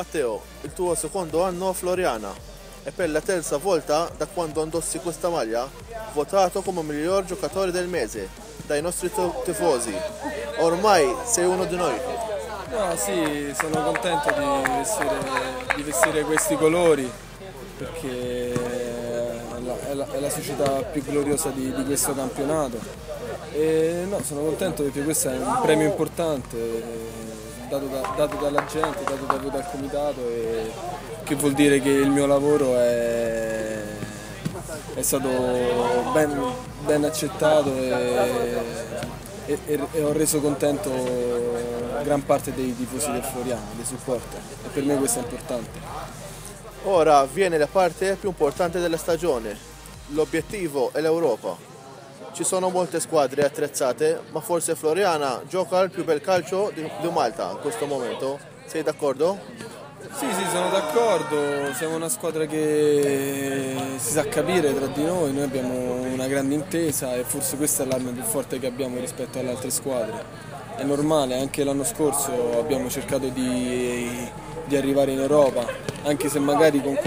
Matteo, il tuo secondo anno a Floriana e per la terza volta da quando indossi questa maglia, votato come miglior giocatore del mese dai nostri tifosi. Ormai sei uno di noi. No, sì, sono contento di vestire questi colori perché è la società più gloriosa di questo campionato. E no, sono contento perché questo è un premio importante dato dalla gente, dato proprio dal comitato, e che vuol dire che il mio lavoro è stato ben accettato e ho reso contento gran parte dei tifosi del Floriana, dei supporter, e per me questo è importante. Ora viene la parte più importante della stagione, l'obiettivo è l'Europa. Ci sono molte squadre attrezzate, ma forse Floriana gioca il più bel calcio di Malta in questo momento. Sei d'accordo? Sì, sono d'accordo, siamo una squadra che si sa capire tra di noi abbiamo una grande intesa e forse questa è l'arma più forte che abbiamo rispetto alle altre squadre. È normale, anche l'anno scorso abbiamo cercato di arrivare in Europa, anche se magari con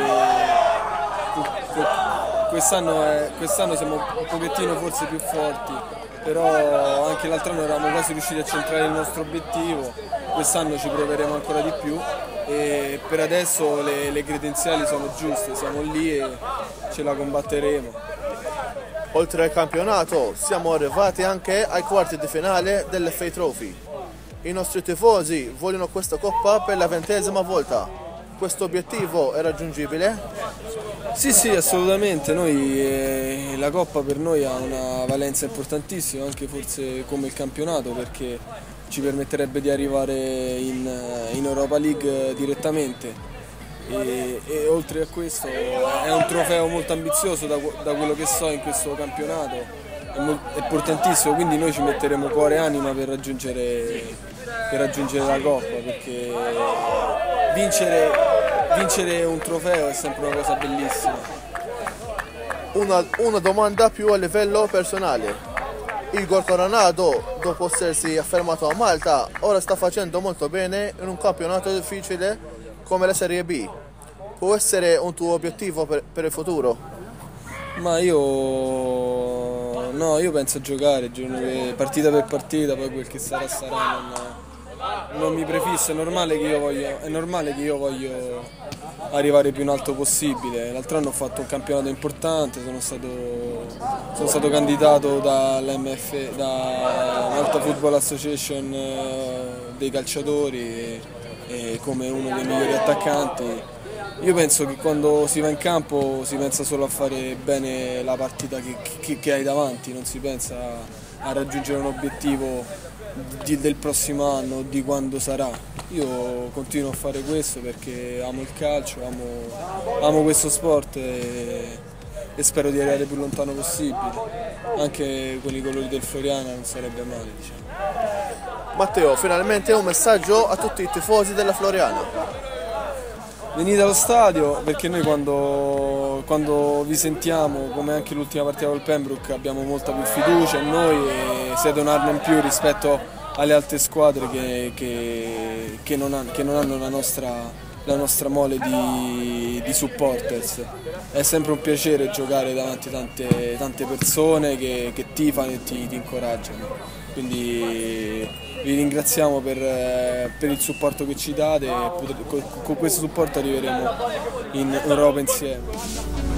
quest'anno siamo un pochettino forse più forti, però anche l'altro anno eravamo quasi riusciti a centrare il nostro obiettivo, quest'anno ci proveremo ancora di più e per adesso le credenziali sono giuste, siamo lì e ce la combatteremo. Oltre al campionato siamo arrivati anche ai quarti di finale dell'FA Trophy. I nostri tifosi vogliono questa coppa per la 20ª volta. Questo obiettivo è raggiungibile? Sì, assolutamente. La Coppa per noi ha una valenza importantissima, anche forse come il campionato, perché ci permetterebbe di arrivare in Europa League direttamente. E oltre a questo è un trofeo molto ambizioso da quello che so in questo campionato, è importantissimo, quindi noi ci metteremo cuore e anima per raggiungere la Coppa, perché vincere un trofeo è sempre una cosa bellissima. Una domanda più a livello personale. Igor Coronado, dopo essersi affermato a Malta, ora sta facendo molto bene in un campionato difficile come la Serie B. Può essere un tuo obiettivo per il futuro? Ma io penso a giocare, partita per partita, poi quel che sarà non mi prefisso, è normale che io voglio arrivare più in alto possibile. L'altro anno ho fatto un campionato importante, sono stato candidato dalla Malta Football Association dei calciatori e come uno dei migliori attaccanti. Io penso che quando si va in campo si pensa solo a fare bene la partita che hai davanti, non si pensa a raggiungere un obiettivo del prossimo anno, di quando sarà. Io continuo a fare questo perché amo il calcio, amo questo sport e spero di arrivare il più lontano possibile. Anche con i colori del Floriana non sarebbe male, diciamo. Matteo, finalmente un messaggio a tutti i tifosi della Floriana. Venite allo stadio perché noi quando vi sentiamo, come anche l'ultima partita col Pembroke, abbiamo molta più fiducia in noi e siete un'arma in più rispetto alle altre squadre che non hanno la nostra mole di supporters. È sempre un piacere giocare davanti a tante persone che tifano e ti incoraggiano. Quindi vi ringraziamo per il supporto che ci date e con questo supporto arriveremo in Europa insieme.